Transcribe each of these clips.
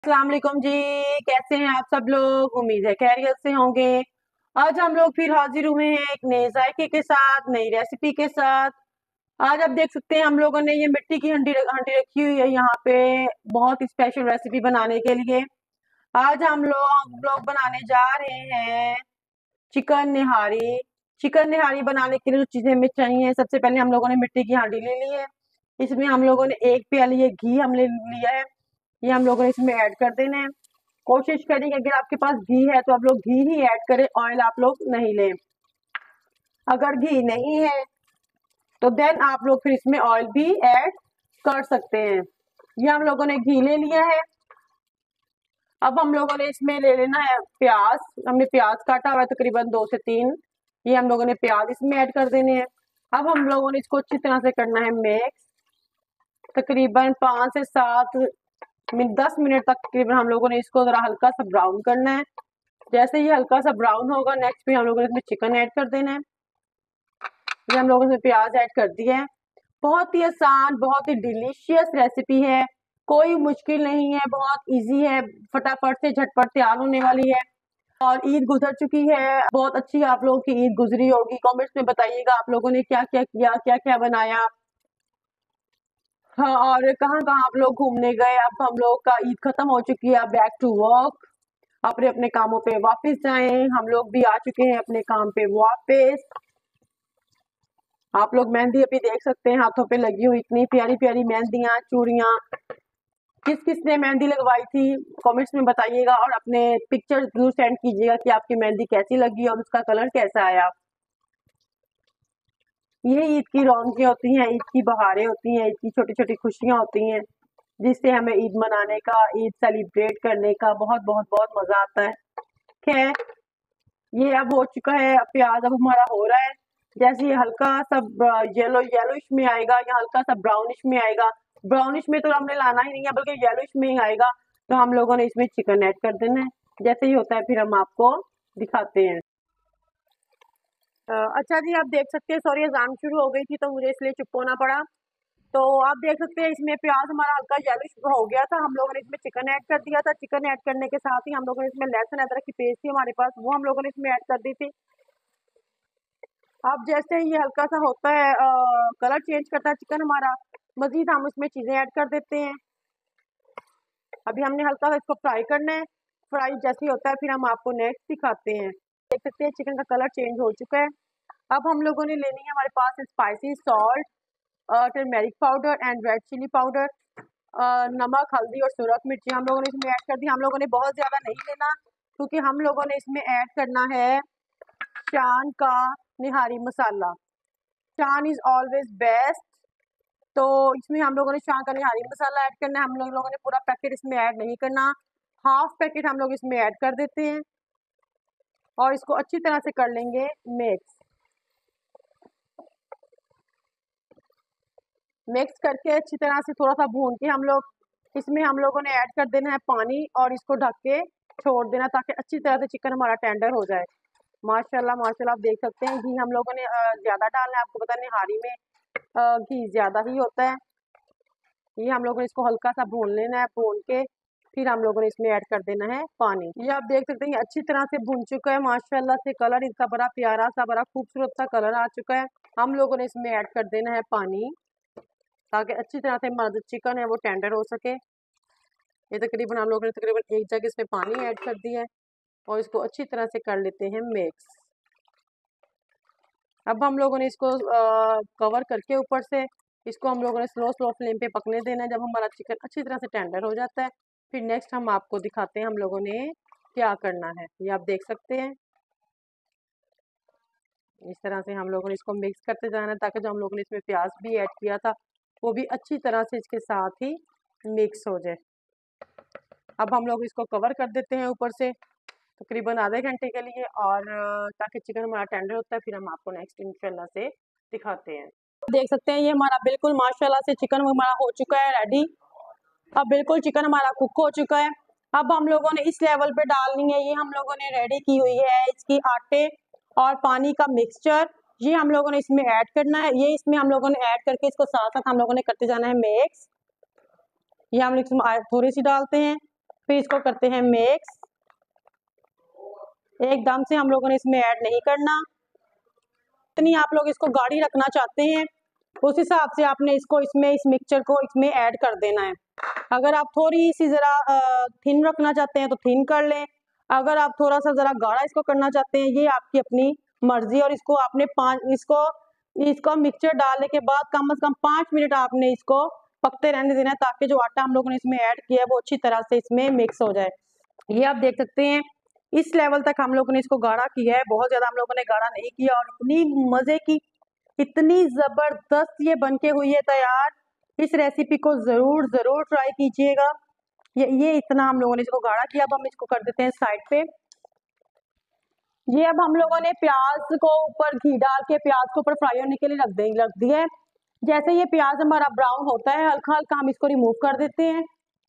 अस्सलाम वालेकुम जी। कैसे हैं आप सब लोग? उम्मीद है खैरियत से होंगे। आज हम लोग फिर हाजिर हुए हैं एक नए जायके के साथ, नई रेसिपी के साथ। आज आप देख सकते हैं हम लोगों ने ये मिट्टी की हंडी रखी हुई है यहाँ पे बहुत स्पेशल रेसिपी बनाने के लिए। आज हम लोग बनाने जा रहे हैं चिकन निहारी। चिकन निहारी बनाने के लिए जो चीजें हमें चाहिए, सबसे पहले हम लोगों ने मिट्टी की हांडी ले ली है। इसमें हम लोगों ने एक प्याली ये घी हमने लिया है, ये हम लोगों ने इसमें ऐड कर देना है। कोशिश करें कि अगर आपके पास घी है तो आप लोग घी ही ऐड करें, ऑयल आप लोग नहीं लें। अगर घी नहीं है तो देन आप लोग फिर इसमें ऑयल भी ऐड कर सकते हैं। ये हम लोगों ने घी ले लिया है। अब हम लोगों ने इसमें ले लेना है प्याज। हमने प्याज काटा हुआ है तकरीबन 2 से 3। ये हम लोगों ने प्याज इसमें ऐड कर देने हैं। अब हम लोगों ने इसको अच्छी तरह से करना है मिक्स। तकरीबन 5 से 7 10 मिनट तक तकरीबन हम लोगों ने इसको जरा हल्का सा ब्राउन करना है। जैसे ये हल्का सा ब्राउन होगा, नेक्स्ट भी हम लोगों ने इसमें चिकन ऐड कर देना है। ये हम लोगों ने प्याज ऐड कर दिया है। बहुत ही आसान, बहुत ही डिलीशियस रेसिपी है, कोई मुश्किल नहीं है, बहुत इजी है, फटाफट से झटपट तैयार होने वाली है। और ईद गुजर चुकी है, बहुत अच्छी आप लोगों की ईद गुजरी होगी। कमेंट्स में बताइएगा आप लोगों ने क्या क्या किया, क्या क्या बनाया। हाँ, और कहाँ कहाँ आप लोग घूमने गए। अब हम लोग का ईद खत्म हो चुकी है, अब बैक टू वर्क, अपने अपने कामों पे वापस जाएं। हम लोग भी आ चुके हैं अपने काम पे वापस। आप लोग मेहंदी अभी देख सकते हैं हाथों पे लगी हुई, इतनी प्यारी प्यारी मेहंदियां, चूड़ियां। किस किस ने मेहंदी लगवाई थी कमेंट्स में बताइएगा, और अपने पिक्चर जरूर सेंड कीजिएगा कि आपकी मेहंदी कैसी लगी और उसका कलर कैसा आया। ये ईद की रौनकें होती हैं, ईद की बहारें होती हैं, ईद की छोटी छोटी खुशियां होती हैं, जिससे हमें ईद मनाने का, ईद सेलिब्रेट करने का बहुत बहुत बहुत मजा आता है। खैर, ये अब हो चुका है, प्याज अब हमारा हो रहा है। जैसे ये हल्का सा येलोइश में आएगा या हल्का सा ब्राउनिश में आएगा, ब्राउनिश में तो हमने लाना ही नहीं है बल्कि येलोइश में ही आएगा, तो हम लोगों ने इसमें चिकन ऐड कर देना है। जैसे ही होता है फिर हम आपको दिखाते हैं। अच्छा जी, आप देख सकते हैं, सॉरी अजान शुरू हो गई थी तो मुझे इसलिए चुप होना पड़ा। तो आप देख सकते हैं इसमें प्याज हमारा हल्का येलोइश हो गया था, हम लोगों ने इसमें चिकन ऐड कर दिया था। चिकन ऐड करने के साथ ही हम लोगों ने इसमें लहसुन अदरक की पेस्ट थी हमारे पास, वो हम लोगों ने इसमें ऐड कर दी थी। अब जैसे ये हल्का सा होता है, कलर चेंज करता है चिकन हमारा, मजीद हम उसमें चीजें ऐड कर देते हैं। अभी हमने हल्का सा इसको फ्राई करना है। फ्राई जैसे ही होता है फिर हम आपको नेक्स्ट दिखाते हैं। देख सकते हैं चिकन का कलर चेंज हो चुका है। अब हम लोगों ने लेनी है हमारे पास spicy salt, turmeric powder and red chilli powder, नमक, हल्दी और सुरख मिर्ची हम लोगों ने इसमें ऐड कर दी। हम लोगों ने बहुत ज्यादा नहीं लेना, क्योंकि हम लोगों ने इसमें ऐड करना है शान का निहारी मसाला। शान इज ऑलवेज बेस्ट। तो इसमें हम लोगों ने शान का निहारी मसाला ऐड करना है। हम लोगों ने पूरा पैकेट इसमें ऐड नहीं करना, हाफ पैकेट हम लोग इसमें ऐड कर देते हैं और इसको अच्छी तरह से कर लेंगे मिक्स। मिक्स करके अच्छी तरह से थोड़ा सा भून के इसमें हम लोगों ने ऐड कर देना है पानी और इसको ढक के छोड़ देना, ताकि अच्छी तरह से चिकन हमारा टेंडर हो जाए। माशाल्लाह माशाल्लाह, आप देख सकते हैं घी हम लोगों ने ज्यादा डालना है। आपको पता है निहारी में घी ज्यादा ही होता है। ये हम लोगों ने इसको हल्का सा भून लेना है, भून के फिर हम लोगों ने इसमें ऐड कर देना है पानी। ये आप देख सकते हैं अच्छी तरह से भून चुका है माशाल्लाह से। कलर इसका बड़ा प्यारा सा, बड़ा खूबसूरत सा कलर आ चुका है। हम लोगों ने इसमें ऐड कर देना है पानी, ताकि अच्छी तरह से हमारा जो चिकन है वो टेंडर हो सके। ये तकरीबन हम लोगों ने तकरीबन 1 जग इसमें पानी ऐड कर दिया है और इसको अच्छी तरह से कर लेते हैं मिक्स। अब हम लोगों ने इसको कवर करके ऊपर से इसको हम लोगों ने स्लो स्लो फ्लेम पे पकने देना है। जब हमारा चिकन अच्छी तरह से टेंडर हो जाता है फिर नेक्स्ट हम आपको दिखाते हैं हम लोगों ने क्या करना है। ये आप देख सकते हैं इस तरह से हम लोगों ने इसको मिक्स करते जाना है, ताकि जो हम लोगों ने इसमें प्याज भी ऐड किया था वो भी अच्छी तरह से इसके साथ ही मिक्स हो जाए। अब हम लोग इसको कवर कर देते हैं ऊपर से तकरीबन आधे घंटे के लिए, और ताकि चिकन हमारा टेंडर होता है फिर हम आपको नेक्स्ट इंशाल्लाह से दिखाते हैं। देख सकते हैं ये हमारा बिल्कुल माशाल्लाह से चिकन हमारा हो चुका है रेडी। अब बिल्कुल चिकन हमारा कुक हो चुका है। अब हम लोगों ने इस लेवल पे डालनी है, ये हम लोगों ने रेडी की हुई है इसकी आटे और पानी का मिक्सचर। ये हम लोगों ने इसमें ऐड करना है। ये इसमें हम लोगों ने ऐड करके इसको साथ साथ हम लोगों ने करते जाना है मिक्स। ये हम लोग थोड़ी सी डालते हैं फिर इसको करते हैं मिक्स। एकदम से हम लोगों ने इसमें ऐड नहीं करना, इतनी आप लोग इसको गाढ़ी रखना चाहते हैं उस हिसाब से आपने इसको इस मिक्सचर को इसमें ऐड कर देना है। अगर आप थोड़ी सी ज़रा थिन रखना चाहते हैं तो थिन कर लें, अगर आप थोड़ा सा ज़रा गाढ़ा इसको करना चाहते हैं, ये आपकी अपनी मर्जी। और इसको आपने इसको मिक्सचर डालने के बाद कम से कम 5 मिनट आपने इसको पकते रहने देना है, ताकि जो आटा हम लोगों ने इसमें ऐड किया है वो अच्छी तरह से इसमें मिक्स हो जाए। ये आप देख सकते हैं इस लेवल तक हम लोगों ने इसको गाढ़ा किया है, बहुत ज़्यादा हम लोगों ने गाढ़ा नहीं किया। और इतनी मज़े की, इतनी ज़बरदस्त ये बनके हुई है तैयार। इस रेसिपी को ज़रूर ज़रूर ट्राई कीजिएगा। ये इतना हम लोगों ने इसको गाढ़ा किया। अब हम इसको कर देते हैं साइड पे। ये अब हम लोगों ने प्याज को ऊपर घी डाल के प्याज को ऊपर फ्राई होने के लिए रख दिया है। जैसे ये प्याज हमारा ब्राउन होता है हल्का हल्का, हम इसको रिमूव कर देते हैं।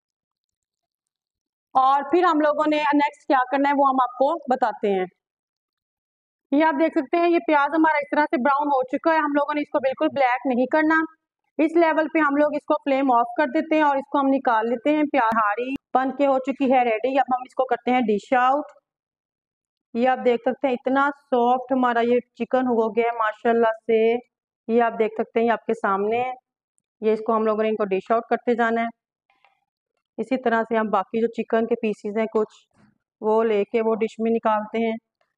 और फिर हम लोगों ने नेक्स्ट क्या करना है वो हम आपको बताते हैं। ये आप देख सकते हैं ये प्याज हमारा इस तरह से ब्राउन हो चुका है। हम लोगों ने इसको बिल्कुल ब्लैक नहीं करना। इस लेवल पे हम लोग इसको फ्लेम ऑफ कर देते हैं और इसको हम निकाल लेते हैं। प्याज हारी बन के हो चुकी है रेडी। अब हम इसको करते हैं डिश आउट। ये आप देख सकते हैं इतना सॉफ्ट हमारा ये चिकन हो गया है माशाल्लाह से। ये आप देख सकते हैं ये आपके सामने है। ये इसको हम लोगों ने इनको डिश आउट करते जाना है। इसी तरह से हम बाकी जो चिकन के पीसीज हैं कुछ वो लेके वो डिश में निकालते हैं।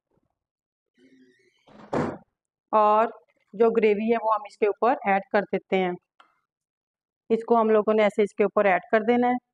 और जो ग्रेवी है वो हम इसके ऊपर ऐड कर देते हैं। इसको हम लोगों ने ऐसे इसके ऊपर ऐड कर देना है।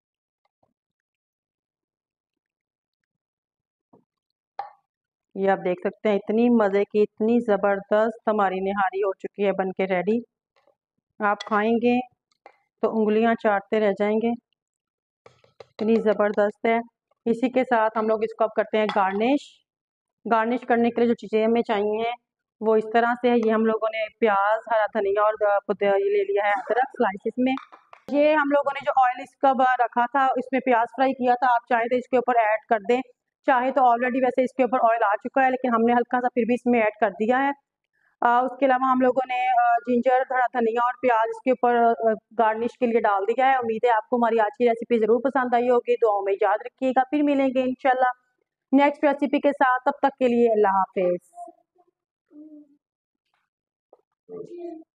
ये आप देख सकते हैं इतनी मज़े की, इतनी ज़बरदस्त हमारी निहारी हो चुकी है बनके रेडी। आप खाएंगे तो उंगलियां चाटते रह जाएंगे, इतनी ज़बरदस्त है। इसी के साथ हम लोग इसको अब करते हैं गार्निश। गार्निश करने के लिए जो चीज़ें हमें चाहिए वो इस तरह से है। ये हम लोगों ने प्याज, हरा धनिया और ये ले लिया है अदरक स्लाइसिस में। ये हम लोगों ने जो ऑयल इसका रखा था इसमें प्याज फ्राई किया था, आप चाहे तो इसके ऊपर ऐड कर दें, चाहे तो ऑलरेडी वैसे इसके ऊपर ऑयल आ चुका है लेकिन हमने हल्का सा फिर भी इसमें ऐड कर दिया है। उसके अलावा हम लोगों ने जिंजर, हरा धनिया और प्याज इसके ऊपर गार्निश के लिए डाल दिया है। उम्मीद है आपको हमारी आज की रेसिपी ज़रूर पसंद आई होगी। दुआओं में याद रखिएगा, फिर मिलेंगे इंशाल्लाह नेक्स्ट रेसिपी के साथ। तब तक के लिए अल्लाह हाफिज।